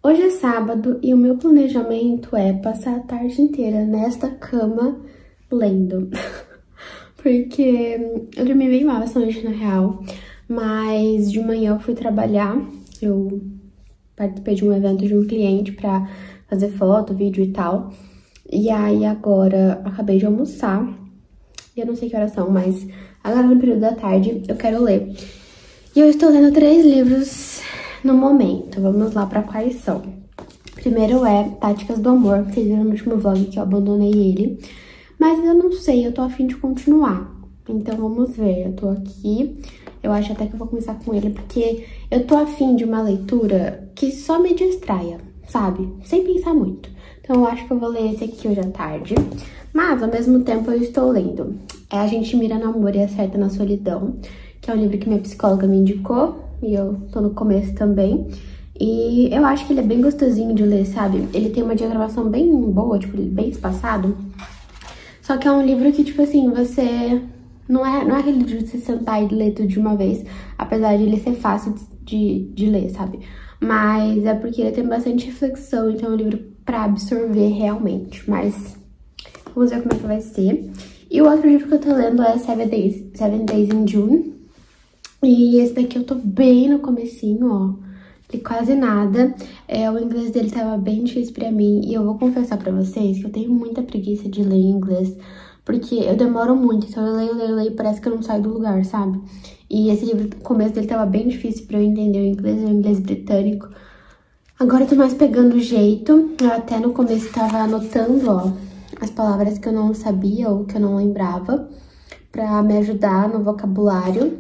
Hoje é sábado e o meu planejamento é passar a tarde inteira nesta cama lendo. Porque eu dormi bem mal essa noite, na real. Mas de manhã eu fui trabalhar. Eu participei de um evento de um cliente pra fazer foto, vídeo e tal. E aí agora acabei de almoçar. E eu não sei que horas são, mas agora no período da tarde eu quero ler. E eu estou lendo 3 livros no momento. Vamos lá pra quais são. Primeiro é Táticas do Amor. Vocês viram no último vlog que eu abandonei ele. Mas eu não sei, eu tô a fim de continuar. Então vamos ver, eu tô aqui. Eu acho até que eu vou começar com ele, porque eu tô a fim de uma leitura que só me distraia, sabe? Sem pensar muito. Então eu acho que eu vou ler esse aqui hoje à tarde. Mas, ao mesmo tempo, eu estou lendo A Gente Mira no Amor e Acerta na Solidão, que é um livro que minha psicóloga me indicou, e eu tô no começo também. E eu acho que ele é bem gostosinho de ler, sabe? Ele tem uma diagramação bem boa, tipo, bem espaçado. Só que é um livro que, tipo assim, você... Não é aquele livro de você sentar e ler tudo de uma vez, apesar de ele ser fácil de ler, sabe? Mas é porque ele tem bastante reflexão, então é um livro pra absorver realmente. Mas vamos ver como é que vai ser. E o outro livro que eu tô lendo é Seven Days in June. E esse daqui eu tô bem no comecinho, ó. Li quase nada. O inglês dele tava bem difícil pra mim. E eu vou confessar pra vocês que eu tenho muita preguiça de ler em inglês. Porque eu demoro muito, então eu leio e parece que eu não saio do lugar, sabe? E esse livro, o começo dele tava bem difícil pra eu entender o inglês britânico. Agora eu tô mais pegando o jeito. Eu até no começo tava anotando, ó, as palavras que eu não sabia ou que eu não lembrava, pra me ajudar no vocabulário.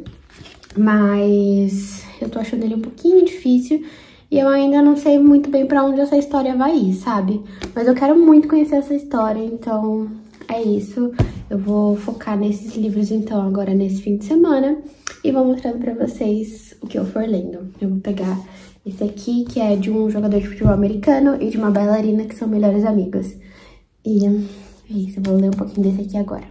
Mas eu tô achando ele um pouquinho difícil e eu ainda não sei muito bem pra onde essa história vai ir, sabe? Mas eu quero muito conhecer essa história, então é isso. Eu vou focar nesses livros, então, agora nesse fim de semana e vou mostrando pra vocês o que eu for lendo. Eu vou pegar esse aqui, que é de um jogador de futebol americano e de uma bailarina que são melhores amigas. E é isso, eu vou ler um pouquinho desse aqui agora.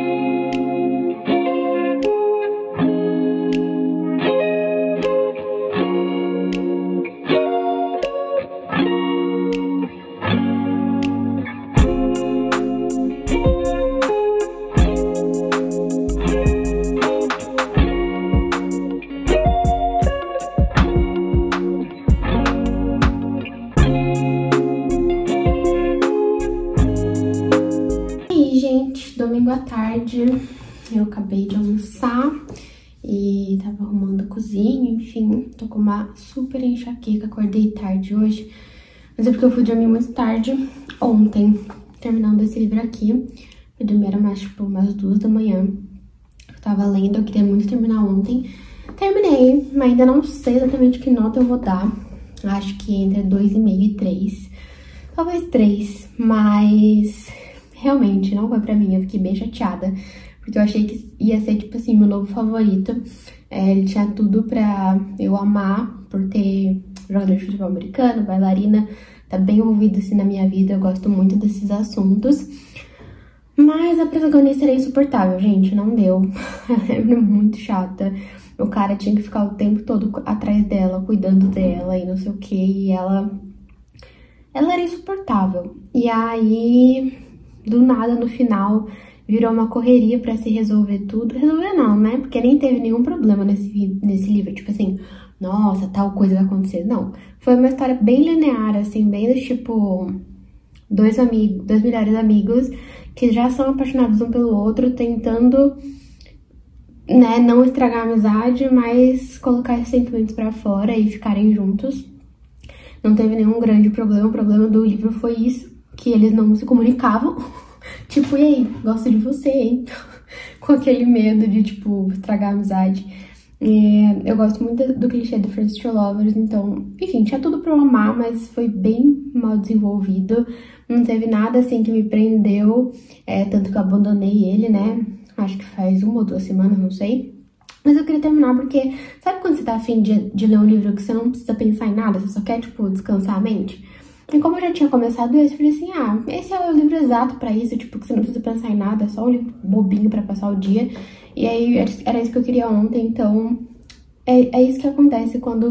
Domingo à tarde, eu acabei de almoçar e tava arrumando a cozinha, enfim, tô com uma super enxaqueca, acordei tarde hoje, mas é porque eu fui dormir muito tarde ontem, terminando esse livro aqui. Eu dormi era mais, tipo, umas 2 da manhã, eu tava lendo, eu queria muito terminar ontem, terminei, mas ainda não sei exatamente que nota eu vou dar, acho que entre 2,5 e 3, talvez 3, mas... Realmente, não foi pra mim, eu fiquei bem chateada, porque eu achei que ia ser, tipo assim, meu novo favorito. Ele tinha tudo pra eu amar, por ter jogador de futebol americano, bailarina, tá bem envolvido, assim, na minha vida, eu gosto muito desses assuntos. Mas a protagonista era insuportável, gente, não deu. Ela é muito chata. O cara tinha que ficar o tempo todo atrás dela, cuidando dela e não sei o que, e ela era insuportável. E aí... Do nada, no final, virou uma correria pra se resolver tudo. Resolver não, né? Porque nem teve nenhum problema nesse livro. Tipo assim, nossa, tal coisa vai acontecer. Não. Foi uma história bem linear, assim, bem do tipo... Dois melhores amigos que já são apaixonados um pelo outro, tentando, né, não estragar a amizade, mas colocar esses sentimentos pra fora e ficarem juntos. Não teve nenhum grande problema. O problema do livro foi isso. Que eles não se comunicavam, tipo, e aí, gosto de você, hein? Com aquele medo de, tipo, estragar a amizade. Eu gosto muito do clichê do First to Lovers, então, enfim, tinha tudo pra eu amar, mas foi bem mal desenvolvido. Não teve nada, assim, que me prendeu, tanto que eu abandonei ele, né? Acho que faz 1 ou 2 semanas, não sei. Mas eu queria terminar porque, sabe quando você tá afim de ler um livro que você não precisa pensar em nada, você só quer, tipo, descansar a mente? E como eu já tinha começado esse, eu falei assim, esse é o livro exato pra isso, tipo, que você não precisa pensar em nada, é só um livro bobinho pra passar o dia. E aí, era isso que eu queria ontem, então, é isso que acontece quando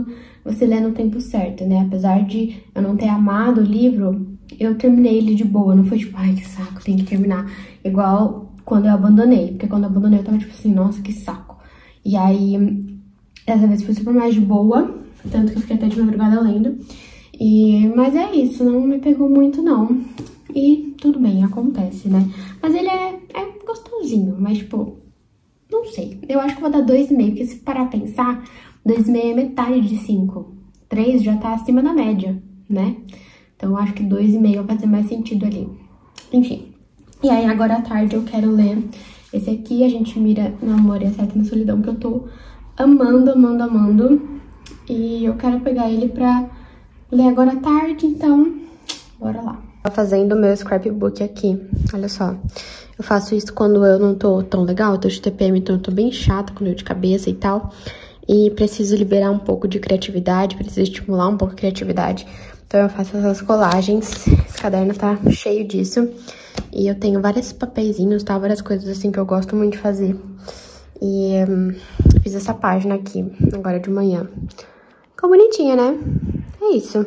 você lê no tempo certo, né? Apesar de eu não ter amado o livro, eu terminei ele de boa, não foi tipo, ai, que saco, tem que terminar. Igual quando eu abandonei, porque quando eu abandonei eu tava tipo assim, nossa, que saco. E aí, dessa vez foi super mais de boa, tanto que eu fiquei até de madrugada lendo. Mas é isso, não me pegou muito não. E tudo bem, acontece, né? Mas ele é gostosinho, mas tipo, não sei. Eu acho que eu vou dar 2,5, porque se parar a pensar, 2,5 é metade de 5. 3 já tá acima da média, né? Então eu acho que 2,5 vai fazer mais sentido ali. Enfim. E aí agora à tarde eu quero ler esse aqui, A Gente Mira no Amor e a Sétima Solidão, que eu tô amando, amando, amando. E eu quero pegar ele pra ler agora à tarde, então bora lá. Tô fazendo o meu scrapbook aqui, olha só. Eu faço isso quando eu não tô tão legal, tô de TPM, então eu tô bem chata, com dor de cabeça e tal. E preciso liberar um pouco de criatividade, preciso estimular um pouco a criatividade. Então eu faço essas colagens, esse caderno tá cheio disso. E eu tenho vários papeizinhos, tá? Várias coisas assim que eu gosto muito de fazer. E fiz essa página aqui, agora de manhã. Ficou bonitinha, né? É isso.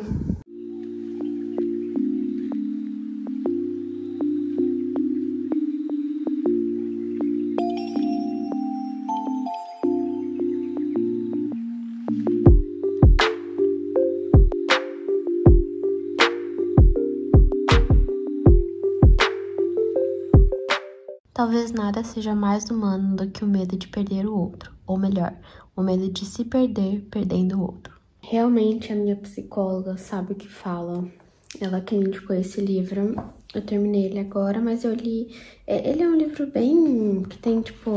Talvez nada seja mais humano do que o medo de perder o outro, ou melhor, o medo de se perder perdendo o outro. Realmente a minha psicóloga sabe o que fala. Ela que me indicou esse livro. Eu terminei ele agora, mas eu li... Ele é um livro bem... que tem, tipo,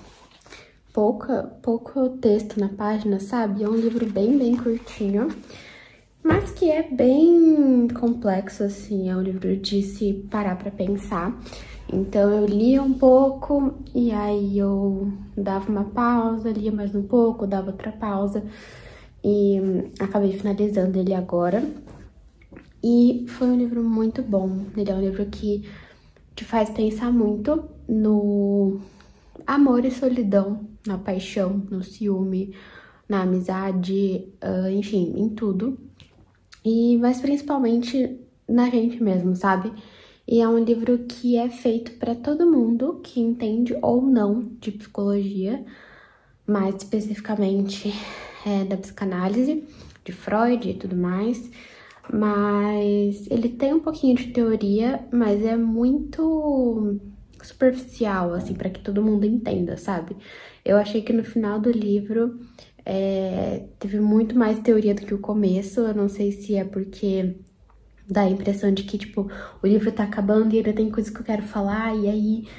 pouco texto na página, sabe? É um livro bem curtinho, mas que é bem complexo, assim. É um livro de se parar pra pensar. Então eu lia um pouco e aí eu dava uma pausa, lia mais um pouco, dava outra pausa e acabei finalizando ele agora. E foi um livro muito bom. Ele é um livro que te faz pensar muito no amor e solidão, na paixão, no ciúme, na amizade, enfim, em tudo. Mas principalmente na gente mesmo, sabe? E é um livro que é feito para todo mundo que entende ou não de psicologia, mais especificamente da psicanálise, de Freud e tudo mais. Mas ele tem um pouquinho de teoria, mas é muito superficial, assim, para que todo mundo entenda, sabe? Eu achei que no final do livro teve muito mais teoria do que o começo. Eu não sei se é porque dá a impressão de que, tipo, o livro tá acabando e ainda tem coisa que eu quero falar, e aí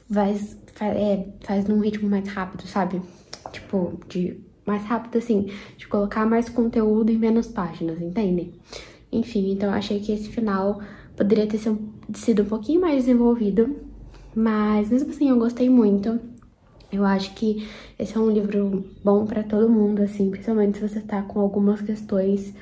faz num ritmo mais rápido, sabe? Tipo, mais rápido, assim, de colocar mais conteúdo em menos páginas, entendem? Enfim, então eu achei que esse final poderia ter sido um pouquinho mais desenvolvido, mas mesmo assim eu gostei muito. Eu acho que esse é um livro bom pra todo mundo, assim, principalmente se você tá com algumas questões,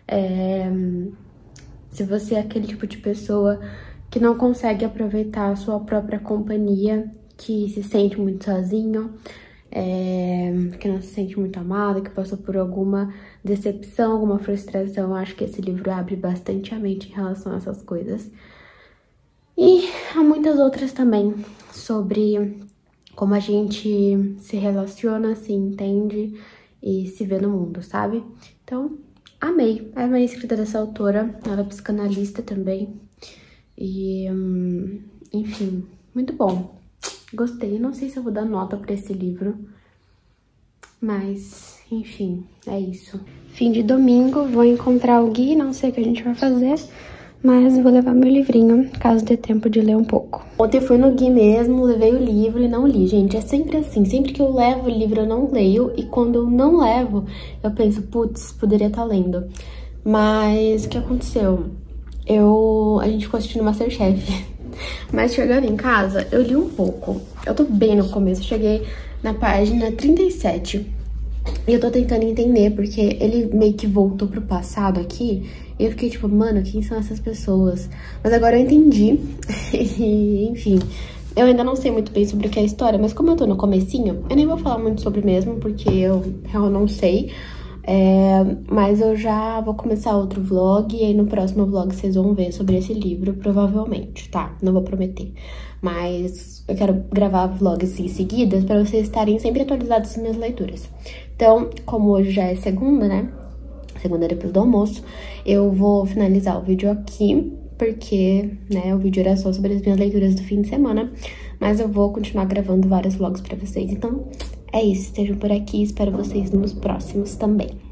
se você é aquele tipo de pessoa que não consegue aproveitar a sua própria companhia, que se sente muito sozinho, que não se sente muito amado, que passou por alguma decepção, alguma frustração, eu acho que esse livro abre bastante a mente em relação a essas coisas. E há muitas outras também, sobre como a gente se relaciona, se entende e se vê no mundo, sabe? Então, amei a escrita dessa autora, ela é psicanalista também. E, enfim, muito bom. Gostei, não sei se eu vou dar nota pra esse livro, mas, enfim, é isso. Fim de domingo, vou encontrar o Gui, não sei o que a gente vai fazer, mas vou levar meu livrinho, caso dê tempo de ler um pouco. Ontem eu fui no Gui mesmo, levei o livro e não li, gente. É sempre assim, sempre que eu levo o livro eu não leio, e quando eu não levo, eu penso, putz, poderia estar lendo. Mas o que aconteceu? A gente ficou assistindo MasterChef, mas chegando em casa, eu li um pouco. Eu tô bem no começo, eu cheguei na página 37. E eu tô tentando entender, porque ele meio que voltou pro passado aqui. E eu fiquei tipo, mano, quem são essas pessoas? Mas agora eu entendi. E, enfim, eu ainda não sei muito bem sobre o que é a história, mas como eu tô no comecinho, eu nem vou falar muito sobre mesmo, porque eu não sei. Mas eu já vou começar outro vlog e aí no próximo vlog vocês vão ver sobre esse livro, provavelmente, tá? Não vou prometer. Mas eu quero gravar vlogs em seguidas pra vocês estarem sempre atualizados das minhas leituras. Então, como hoje já é segunda, né? Segunda depois do almoço, eu vou finalizar o vídeo aqui, porque, né, o vídeo era só sobre as minhas leituras do fim de semana, mas eu vou continuar gravando vários vlogs pra vocês. Então, é isso, estejam por aqui, espero vocês nos próximos também.